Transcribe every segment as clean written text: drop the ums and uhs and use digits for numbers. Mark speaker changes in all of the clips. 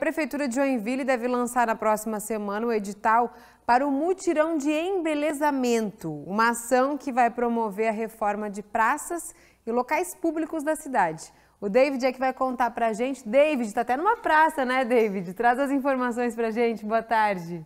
Speaker 1: Prefeitura de Joinville deve lançar na próxima semana o edital para o mutirão de embelezamento, uma ação que vai promover a reforma de praças e locais públicos da cidade. O David é que vai contar pra gente. David, está até numa praça, né, David? Traz as informações pra gente. Boa tarde.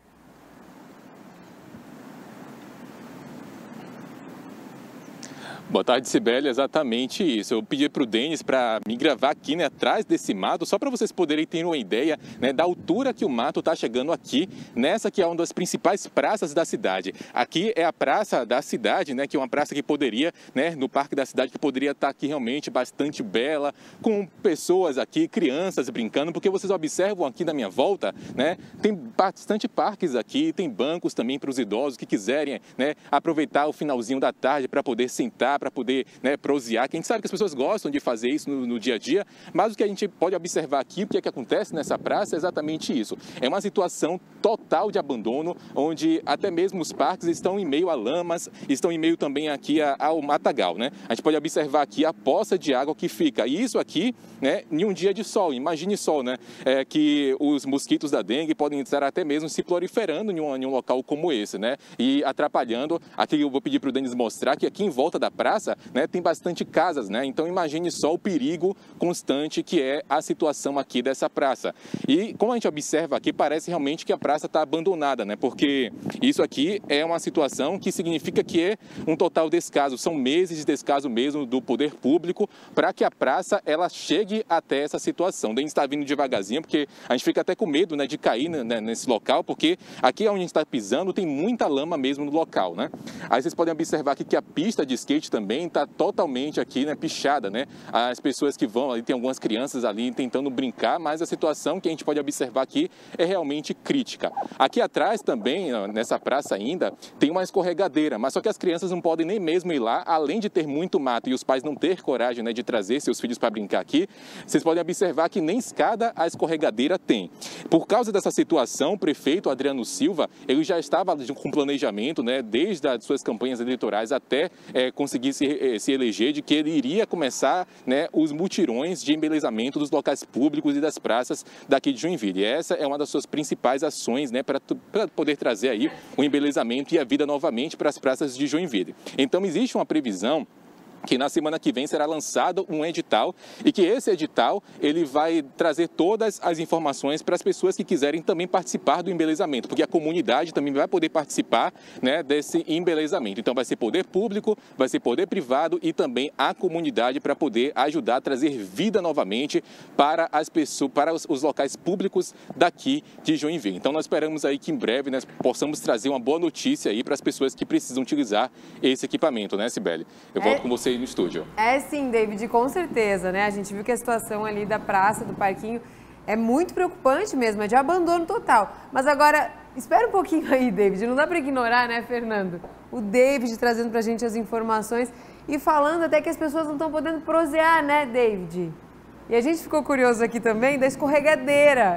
Speaker 2: Boa tarde, Sibeli. Exatamente isso. Eu pedi para o Denis para me gravar aqui, né, atrás desse mato, só para vocês poderem ter uma ideia, né, da altura que o mato está chegando aqui, nessa que é uma das principais praças da cidade. Aqui é a praça da cidade, né, que é uma praça que poderia, né, no parque da cidade, que poderia estar aqui realmente bastante bela, com pessoas aqui, crianças brincando, porque vocês observam aqui na minha volta, né, tem bastante parques aqui, tem bancos também para os idosos que quiserem, né, aproveitar o finalzinho da tarde para poder sentar, para poder, né, prosear, que a gente sabe que as pessoas gostam de fazer isso no dia a dia, mas o que a gente pode observar aqui, o que é que acontece nessa praça é exatamente isso. É uma situação total de abandono, onde até mesmo os parques estão em meio a lamas, estão em meio também aqui ao matagal, né? A gente pode observar aqui a poça de água que fica, e isso aqui, né, em um dia de sol, imagine sol, né, que os mosquitos da dengue podem estar até mesmo se proliferando em um local como esse, né, e atrapalhando. Aqui eu vou pedir para o Denis mostrar que aqui em volta da praça, né, tem bastante casas, né? Então imagine só o perigo constante que é a situação aqui dessa praça. E como a gente observa aqui, parece realmente que a praça está abandonada, né? Porque isso aqui é uma situação que significa que é um total descaso, são meses de descaso mesmo do poder público para que a praça ela chegue até essa situação. A gente está vindo devagarzinho, porque a gente fica até com medo, né, de cair, né, nesse local, porque aqui onde a gente está pisando tem muita lama mesmo no local, né? Aí vocês podem observar aqui que a pista de skate também está totalmente aqui, né, pichada, né? As pessoas que vão ali, tem algumas crianças ali tentando brincar, mas a situação que a gente pode observar aqui é realmente crítica. Aqui atrás também, nessa praça ainda, tem uma escorregadeira, mas só que as crianças não podem nem mesmo ir lá, além de ter muito mato e os pais não ter coragem, né, de trazer seus filhos para brincar aqui, vocês podem observar que nem escada a escorregadeira tem. Por causa dessa situação, o prefeito Adriano Silva, ele já estava com planejamento, né, desde as suas campanhas eleitorais até conseguir se eleger, de que ele iria começar, né, os mutirões de embelezamento dos locais públicos e das praças daqui de Joinville. E essa é uma das suas principais ações, né, para poder trazer aí o embelezamento e a vida novamente para as praças de Joinville. Então existe uma previsão que na semana que vem será lançado um edital e que esse edital ele vai trazer todas as informações para as pessoas que quiserem também participar do embelezamento, porque a comunidade também vai poder participar, né, desse embelezamento. Então vai ser poder público, vai ser poder privado e também a comunidade para poder ajudar a trazer vida novamente para as pessoas, para os locais públicos daqui de Joinville. Então nós esperamos aí que em breve nós possamos trazer uma boa notícia aí para as pessoas que precisam utilizar esse equipamento, né, Sibeli? Eu volto com você no estúdio.
Speaker 1: É sim, David, com certeza, né? A gente viu que a situação ali da praça, do parquinho, é muito preocupante mesmo, é de abandono total. Mas agora, espera um pouquinho aí, David, não dá para ignorar, né, Fernando? O David trazendo pra gente as informações e falando até que as pessoas não estão podendo prosear, né, David? E a gente ficou curioso aqui também da escorregadeira.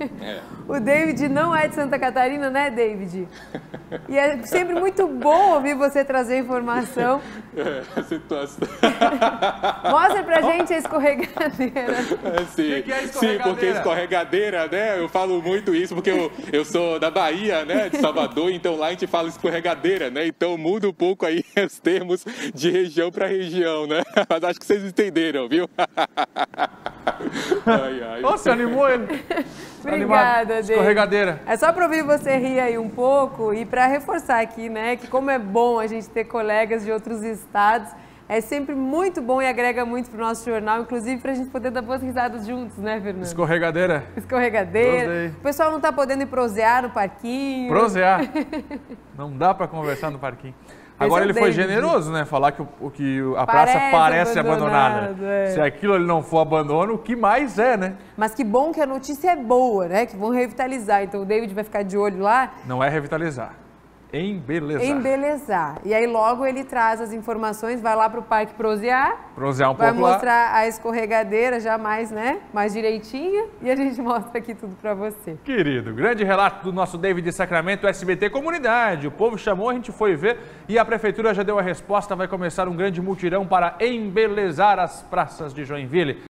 Speaker 1: O David não é de Santa Catarina, né, David? E é sempre muito bom ouvir você trazer informação.
Speaker 2: A situação.
Speaker 1: Mostra pra gente a escorregadeira.
Speaker 2: Sim,
Speaker 3: que é escorregadeira?
Speaker 2: Sim, porque escorregadeira, né? Eu falo muito isso porque eu sou da Bahia, né? De Salvador, então lá a gente fala escorregadeira, né? Então muda um pouco aí os termos de região para região, né? Mas acho que vocês entenderam, viu?
Speaker 3: Você animou ele?
Speaker 1: Obrigada, David.
Speaker 3: Escorregadeira.
Speaker 1: É só para ouvir você rir aí um pouco e para reforçar aqui, né, que como é bom a gente ter colegas de outros estados, é sempre muito bom e agrega muito para o nosso jornal, inclusive para a gente poder dar boas risadas juntos, né, Fernando?
Speaker 3: Escorregadeira.
Speaker 1: Escorregadeira.
Speaker 3: Gostei.
Speaker 1: O pessoal não está podendo ir prosear no parquinho.
Speaker 3: Prosear. Não dá para conversar no parquinho. Agora ele foi generoso, né? Falar que a praça parece abandonada. Se aquilo ali não for abandono, o que mais é, né?
Speaker 1: Mas que bom que a notícia é boa, né? Que vão revitalizar. Então o David vai ficar de olho lá.
Speaker 3: Não é revitalizar. Embelezar.
Speaker 1: Embelezar. E aí logo ele traz as informações, vai lá para o parque prosear.
Speaker 3: Prosear um
Speaker 1: vai
Speaker 3: pouco lá.
Speaker 1: Vai mostrar a escorregadeira já mais, né? Mais direitinha. E a gente mostra aqui tudo para você.
Speaker 3: Querido, grande relato do nosso David de Sacramento, SBT Comunidade. O povo chamou, a gente foi ver e a prefeitura já deu a resposta. Vai começar um grande mutirão para embelezar as praças de Joinville.